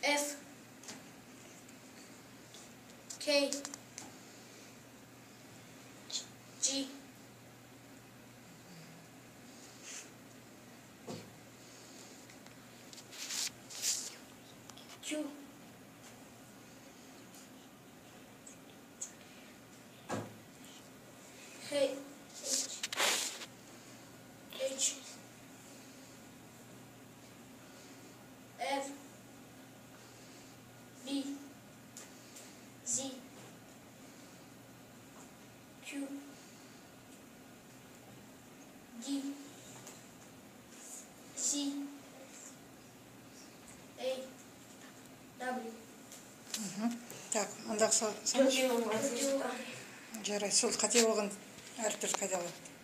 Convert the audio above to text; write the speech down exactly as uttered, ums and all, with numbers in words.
F, K, G, Q, H, H, F, B, Z, Q, D, C, A, W. Так, андақ сан жарай, сол қате болған әріптер қайда қалады?